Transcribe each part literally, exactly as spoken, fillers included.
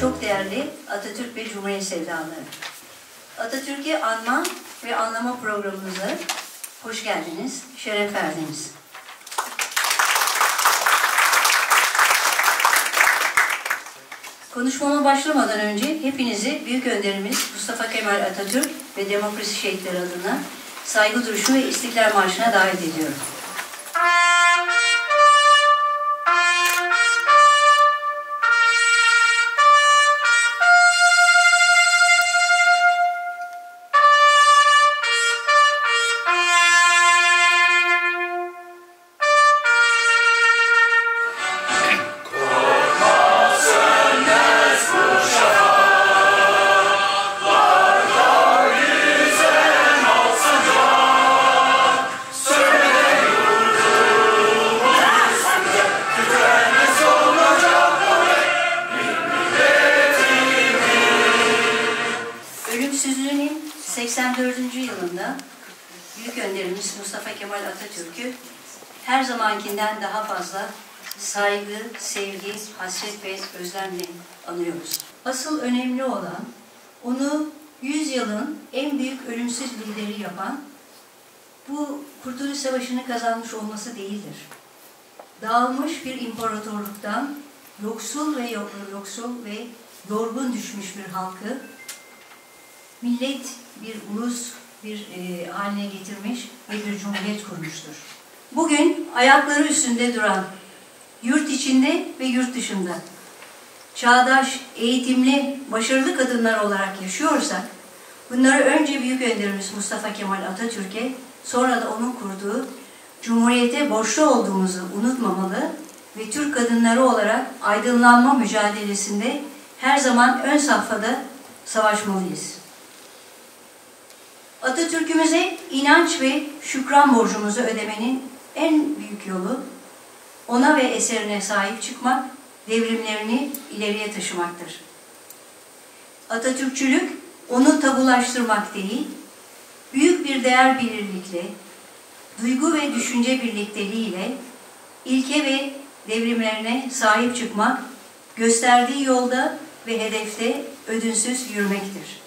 çok değerli Atatürk ve Cumhuriyet sevdalıları. Atatürk'ü anma ve anlama programımıza hoş geldiniz, şeref verdiniz. Konuşmama başlamadan önce hepinizi Büyük Önderimiz Mustafa Kemal Atatürk ve Demokrasi Şehitleri adına saygı duruşu ve İstiklal Marşı'na davet ediyorum. Ölümsüzlüğünün seksen dördüncü yılında Büyük Önderimiz Mustafa Kemal Atatürk'ü her zamankinden daha fazla saygı, sevgi, hasret ve özlemle anıyoruz. Asıl önemli olan onu yüzyılın en büyük ölümsüz lideri yapan bu Kurtuluş Savaşı'nı kazanmış olması değildir. Dağılmış bir imparatorluktan yoksul ve yoksul ve yorgun düşmüş bir halkı millet, bir ulus, bir e, haline getirmiş ve bir cumhuriyet kurmuştur. Bugün ayakları üstünde duran, yurt içinde ve yurt dışında, çağdaş, eğitimli, başarılı kadınlar olarak yaşıyorsak, bunları önce Büyük Önderimiz Mustafa Kemal Atatürk'e, sonra da onun kurduğu Cumhuriyete borçlu olduğumuzu unutmamalı ve Türk kadınları olarak aydınlanma mücadelesinde her zaman ön safhada savaşmalıyız. Atatürk'ümüze inanç ve şükran borcumuzu ödemenin en büyük yolu, ona ve eserine sahip çıkmak, devrimlerini ileriye taşımaktır. Atatürkçülük, onu tabulaştırmak değil, büyük bir değer bilirlikle, duygu ve düşünce birlikteliğiyle, ilke ve devrimlerine sahip çıkmak, gösterdiği yolda ve hedefte ödünsüz yürümektir.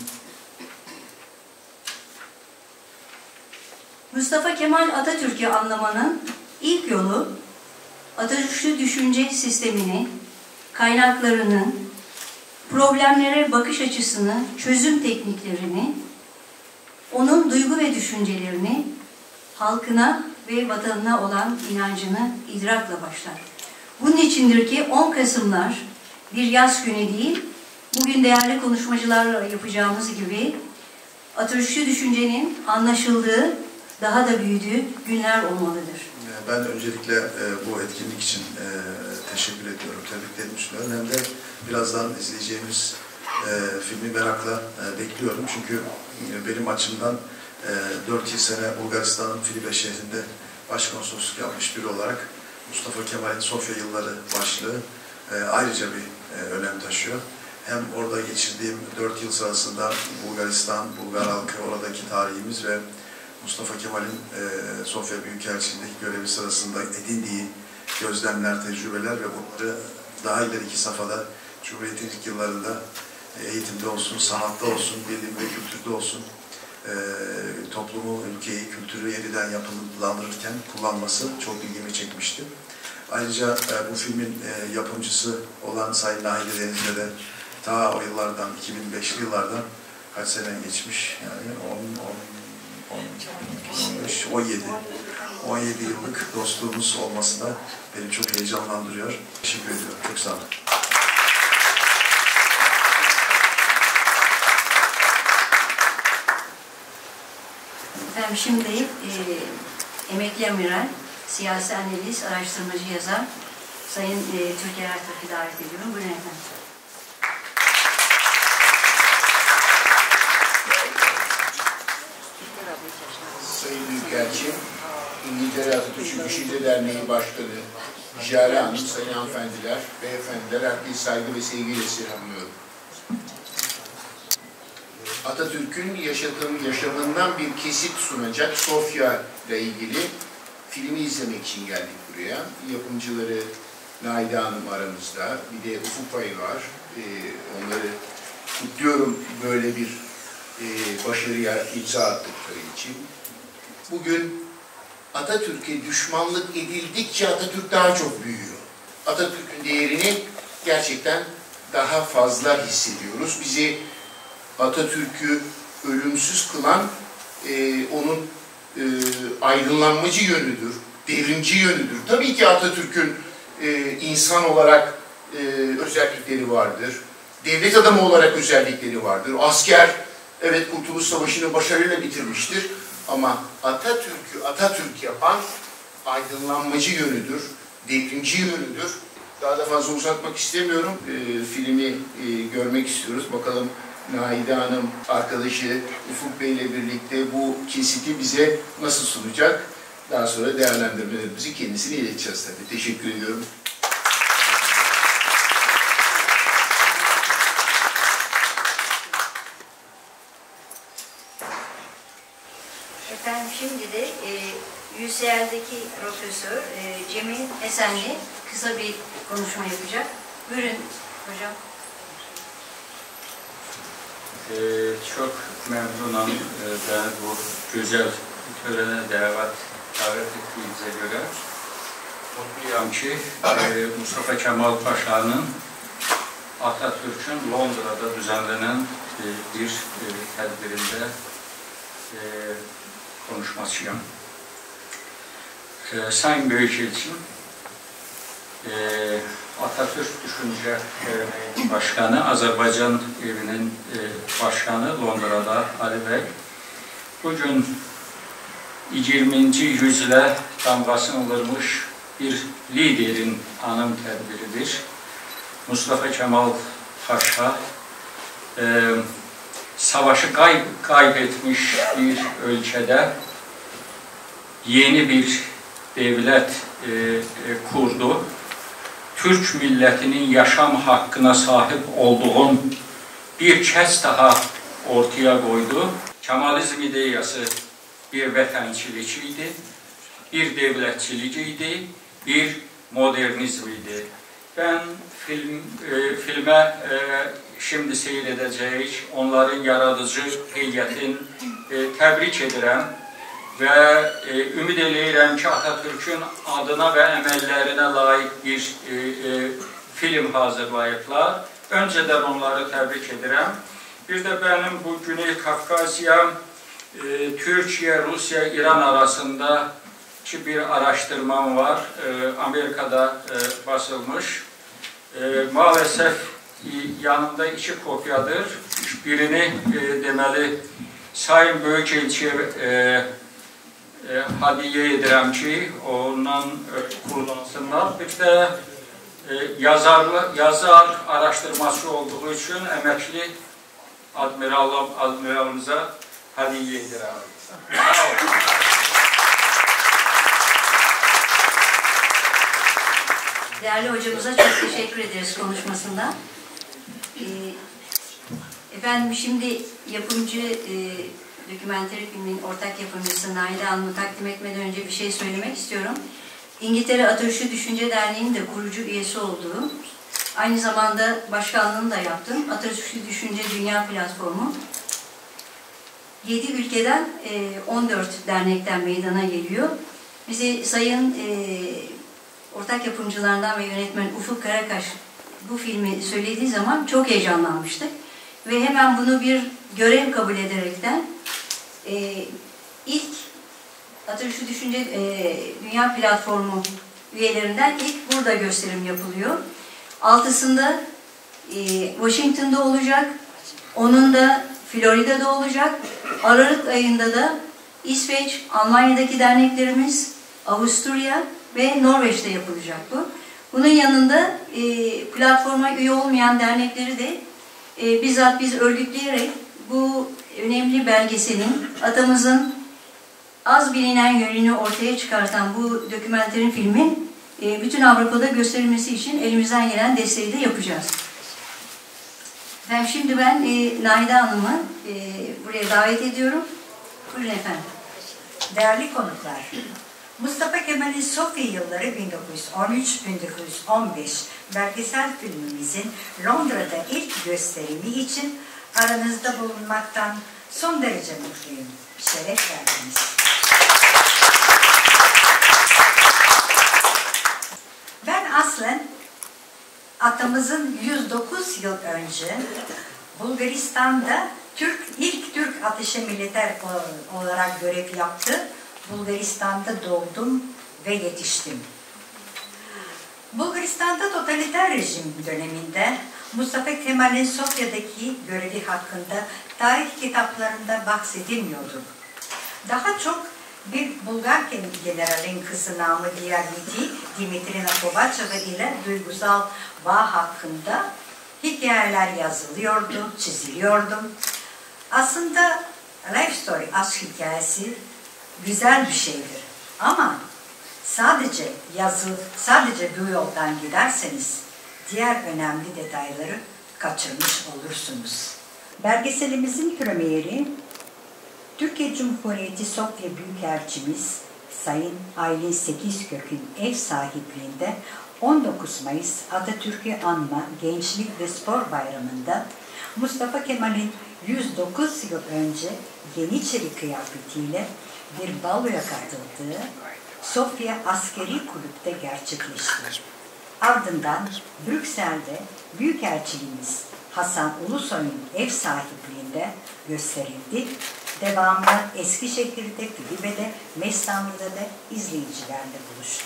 Mustafa Kemal Atatürk'ü anlamanın ilk yolu, Atatürkçü düşünce sistemini, kaynaklarını, problemlere bakış açısını, çözüm tekniklerini, onun duygu ve düşüncelerini, halkına ve vatanına olan inancını idrakla başlar. Bunun içindir ki on Kasımlar bir yaz günü değil, bugün değerli konuşmacılarla yapacağımız gibi Atatürkçü düşüncenin anlaşıldığı, daha da büyüdüğü günler olmalıdır. Ben öncelikle e, bu etkinlik için e, teşekkür ediyorum, tebriklerimi sunuyorum. Hem de birazdan izleyeceğimiz e, filmi merakla e, bekliyorum. Çünkü e, benim açımdan e, dört yıl sene Bulgaristan'ın Filibe şehrinde başkonsolosluk yapmış biri olarak Mustafa Kemal'in Sofya yılları başlığı e, ayrıca bir e, önem taşıyor. Hem orada geçirdiğim dört yıl sırasında Bulgaristan, Bulgar halkı, oradaki tarihimiz ve Mustafa Kemal'in e, Sofya Büyükelçiliğindeki görevi sırasında edindiği gözlemler, tecrübeler ve bunları daha ileriki safhada Cumhuriyet'in ilk yıllarında e, eğitimde olsun, sanatta olsun, bilim ve kültürde olsun e, toplumu, ülkeyi, kültürü yeniden yapılandırırken kullanması çok ilgimi çekmişti. Ayrıca e, bu filmin e, yapımcısı olan Sayın Nahide Deniz'le de ta o yıllardan, iki bin beşli yıllardan kaç sene geçmiş, yani on, on on beş, on yedi, on yedi yıllık dostluğumuz olması da beni çok heyecanlandırıyor. Teşekkür ediyorum. Çok sağ olun. Efendim şimdi e, emekli amiral, siyasi analist, araştırmacı yazar Sayın e, Türker Ertak'ı davet ediyorum. Buyurun efendim. Sayın Büyükelçi, İngiltere Atatürkçü Düşünce Derneği Başkanı Jale Hanım, sayın hanımefendiler, beyefendiler, herkese saygı ve sevgiyle selamlıyorum. Atatürk'ün yaşadığım, yaşamından bir kesit sunacak Sofya ile ilgili filmi izlemek için geldik buraya. Yapımcıları Nahide Hanım aramızda, bir de Ufuk Bey var. E, onları kutluyorum böyle bir e, başarıya imza attıkları için. Bugün Atatürk'e düşmanlık edildikçe Atatürk daha çok büyüyor. Atatürk'ün değerini gerçekten daha fazla hissediyoruz. Bizi Atatürk'ü ölümsüz kılan e, onun e, aydınlanmacı yönüdür, devrimci yönüdür. Tabii ki Atatürk'ün e, insan olarak e, özellikleri vardır. Devlet adamı olarak özellikleri vardır. Asker, evet Kurtuluş Savaşı'nı başarıyla bitirmiştir. Ama Atatürk'ü Atatürk yapan aydınlanmacı yönüdür, devrimci yönüdür. Daha da fazla uzatmak istemiyorum. E, filmi e, görmek istiyoruz. Bakalım Naide Hanım, arkadaşı Ufuk Bey ile birlikte bu kesiti bize nasıl sunacak? Daha sonra değerlendirmelerimizi kendisine ileteceğiz tabii. Teşekkür ediyorum. Efendim şimdi de e, U C L'deki Profesör e, Cemil Esenli kısa bir konuşma yapacak. Buyurun hocam. Ee, çok memnunum ee, ben bu güzel törene davet, davet ettiğinize göre. Mutluyum ki e, Mustafa Kemal Paşa'nın Atatürk'ün Londra'da düzenlenen e, bir e, tedbirinde e, konuşmasıyım. E, Sayın Büyükelçim, e, Atatürk Düşünce e, Başkanı, Azerbaycan Evi'nin e, Başkanı Londra'da Ali Bey, bugün yirminci yüzyıla damgasını vurmuş bir liderin anım tedbiridir. Mustafa Kemal Paşa, e, savaşı kayb kaybetmiş bir ülkede yeni bir devlet e, e, kurdu. Türk milletinin yaşam hakkına sahip olduğun bir kez daha ortaya koydu. Kemalizm ideyası bir vətənçilikiydi, bir devletçilikiydi, bir modernizmiydi. Ben film, e, filme e, şimdi seyredeceğiz, onların yaradıcı heyətin e, təbrik edirəm və e, ümid eləyirəm ki, Atatürk'ün adına ve emellerine layık bir e, e, film hazırlayıblar. Önceden onları təbrik edirəm. Bir de benim bu Güney Kafkasya, e, Türkiye, Rusya, İran arasında ki bir araştırmam var. E, Amerika'da e, basılmış. E, maalesef e, yanımda iki kopyadır. Birini e, demeli Sayın Büyükelçiye e, e, hadiye edirəm ki, ondan e, kullansınlar. Bir de e, yazarlı, yazar araştırması olduğu için emekli admiral, admiralımıza hadiye edirəm. Sağ olun. Değerli hocamıza çok teşekkür ederiz konuşmasından. Ee, efendim şimdi yapımcı, e, dokümanteri filmin ortak yapımcısı Naide Hanım'ı takdim etmeden önce bir şey söylemek istiyorum. İngiltere Atatürkçü Düşünce Derneği'nin de kurucu üyesi olduğum, aynı zamanda başkanlığını da yaptım. Atatürkçü Düşünce Dünya Platformu. yedi ülkeden e, on dört dernekten meydana geliyor. Bizi Sayın e, ortak yapımcılarından ve yönetmen Ufuk Karakaş bu filmi söylediği zaman çok heyecanlanmıştık. Ve hemen bunu bir görev kabul ederekten e, ilk Atatürkçü Düşünce e, Dünya Platformu üyelerinden ilk burada gösterim yapılıyor. Altısında e, Washington'da olacak, onun da Florida'da olacak. Aralık ayında da İsveç, Almanya'daki derneklerimiz, Avusturya ve Norveç'te yapılacak bu. Bunun yanında e, platforma üye olmayan dernekleri de e, bizzat biz örgütleyerek bu önemli belgeselin, atamızın az bilinen yönünü ortaya çıkartan bu dokümenterin filmin e, bütün Avrupa'da gösterilmesi için elimizden gelen desteği de yapacağız. Efendim şimdi ben e, Naide Hanım'ı e, buraya davet ediyorum. Buyurun efendim. Değerli konuklar, Mustafa Kemal'in Sofya yılları bin dokuz yüz on üç bin dokuz yüz on beş belgesel filmimizin Londra'da ilk gösterimi için aranızda bulunmaktan son derece mutluyum. Şeref verdiniz. Ben aslen atamızın yüz dokuz yıl önce Bulgaristan'da Türk, ilk Türk ateşe militer olarak görev yaptı. Bulgaristan'da doğdum ve yetiştim. Bulgaristan'da totaliter rejim döneminde Mustafa Kemal'in Sofya'daki görevi hakkında tarih kitaplarında bahsedilmiyordu. Daha çok bir Bulgar generalin kızı namı diğer Dimitrina Kovaçeva ile duygusal bağ hakkında hikayeler yazılıyordu, çiziliyordu. Aslında life story, aşk hikayesi güzel bir şeydir. Ama sadece yazı, sadece bu yoldan giderseniz diğer önemli detayları kaçırmış olursunuz. Belgeselimizin premieri Türkiye Cumhuriyeti Sofya Büyükelçimiz Sayın Aylin Sekizkök'ün ev sahipliğinde on dokuz Mayıs Atatürk'ü Anma Gençlik ve Spor Bayramı'nda Mustafa Kemal'in yüz dokuz yıl önce Yeniçeri kıyafetiyle bir baloya katıldığı Sofya Askeri Kulüp'te gerçekleşti. Ardından Brüksel'de Büyükelçiliğimiz Hasan Ulusoy'un ev sahipliğinde gösterildi. Devamlı Eskişehir'de, Filibe'de, Mestanlı'da da izleyicilerle buluştu.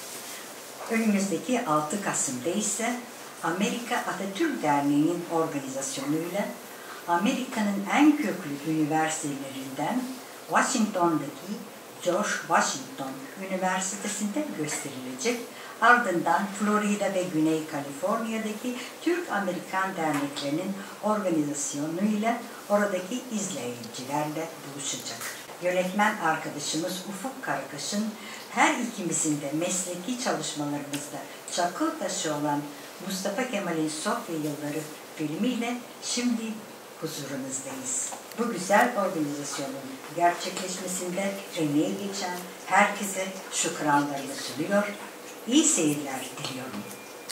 Önümüzdeki altı Kasım'da ise Amerika Atatürk Derneği'nin organizasyonuyla Amerika'nın en köklü üniversitelerinden Washington'daki George Washington Üniversitesi'nde gösterilecek. Ardından Florida ve Güney Kaliforniya'daki Türk-Amerikan derneklerinin organizasyonuyla oradaki izleyicilerle buluşacak. Yönetmen arkadaşımız Ufuk Karakaş'ın her ikimizin de mesleki çalışmalarımızda çakıl taşı olan Mustafa Kemal'in Sofya Yılları filmiyle şimdi huzurunuzdayız. Bu güzel organizasyonun gerçekleşmesinde emeği geçen herkese şükranlarımı sunuyor. İyi seyirler diliyorum.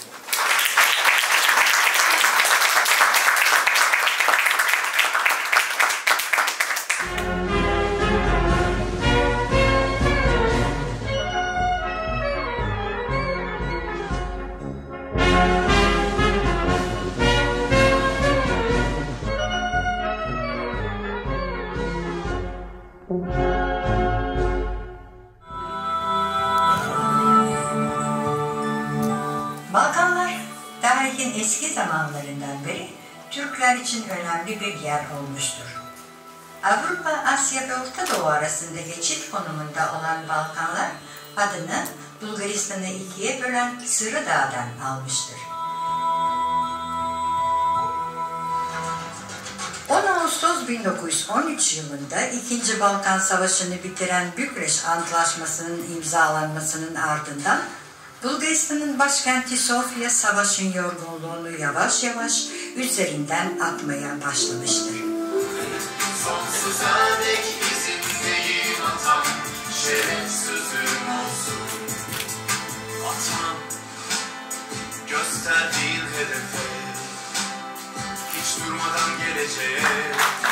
Balkanlar, tarihin eski zamanlarından beri Türkler için önemli bir yer olmuştur. Avrupa, Asya ve Orta Doğu arasında geçit konumunda olan Balkanlar, adını Bulgaristan'ı ikiye bölen Sırı Dağ'dan almıştır. on Ağustos bin dokuz yüz on üç yılında İkinci Balkan Savaşı'nı bitiren Bükreş Antlaşması'nın imzalanmasının ardından Bulgaristan'ın başkenti Sofya savaşın yorgunluğunu yavaş yavaş üzerinden atmaya başlamıştır. Sonsuza dek izindeyim atam, şeref sözüm olsun. Atam, gösterdiğin hedefe, hiç durmadan geleceğe.